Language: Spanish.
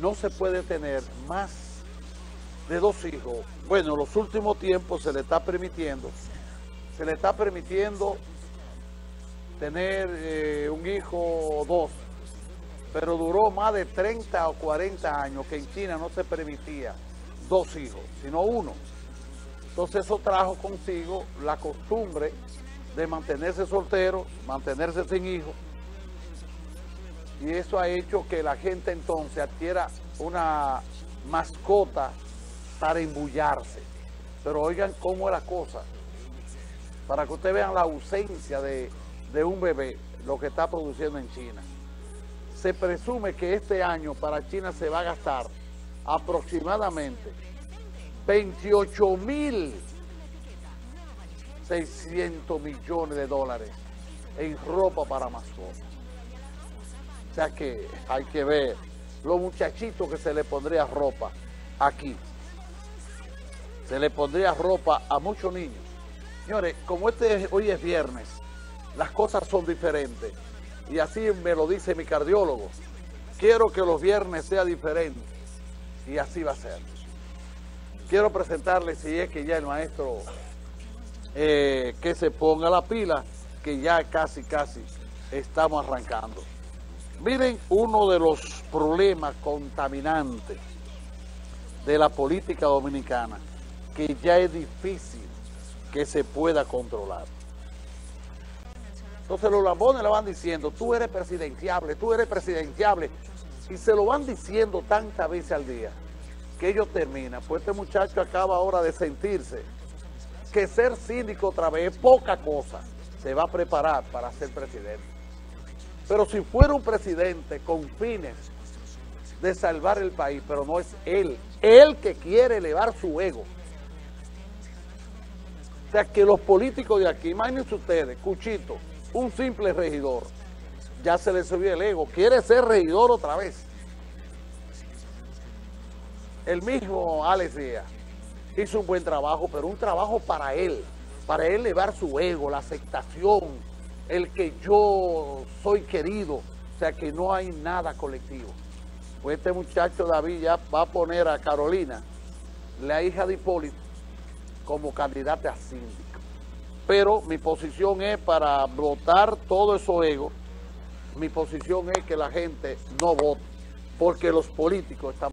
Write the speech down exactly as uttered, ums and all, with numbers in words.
no se puede tener más de dos hijos. Bueno, en los últimos tiempos se le está permitiendo, se le está permitiendo tener eh, un hijo o dos, pero duró más de treinta o cuarenta años que en China no se permitía dos hijos, sino uno. Entonces eso trajo consigo la costumbre de mantenerse soltero, mantenerse sin hijos, y eso ha hecho que la gente entonces adquiera una mascota para embullarse. Pero oigan cómo es la cosa, para que ustedes vean la ausencia de, de un bebé, lo que está produciendo en China. Se presume que este año para China se va a gastar aproximadamente veintiocho mil seiscientos millones de dólares en ropa para mascotas. O sea que hay que ver los muchachitos que se le pondría ropa aquí. Se le pondría ropa a muchos niños. Señores, como este hoy es viernes, las cosas son diferentes. Y así me lo dice mi cardiólogo. Quiero que los viernes sea diferente. Y así va a ser. Quiero presentarles, si es que ya el maestro eh, que se ponga la pila, que ya casi, casi estamos arrancando. Miren, uno de los problemas contaminantes de la política dominicana, que ya es difícil que se pueda controlar. Entonces los lambones le van diciendo, tú eres presidenciable, tú eres presidenciable, y se lo van diciendo tantas veces al día, que ellos terminan. Pues este muchacho acaba ahora de sentirse que ser síndico otra vez es poca cosa, se va a preparar para ser presidente. Pero si fuera un presidente con fines de salvar el país, pero no es él, él que quiere elevar su ego. O sea que los políticos de aquí, imagínense ustedes, Cuchito, un simple regidor, ya se le subió el ego, quiere ser regidor otra vez. El mismo Alex Díaz hizo un buen trabajo, pero un trabajo para él, para él elevar su ego, la aceptación, el que yo soy querido, o sea que no hay nada colectivo. Pues este muchacho David ya va a poner a Carolina, la hija de Hipólito, como candidata a síndico. Pero mi posición es para votar todo eso ego, mi posición es que la gente no vote, porque los políticos están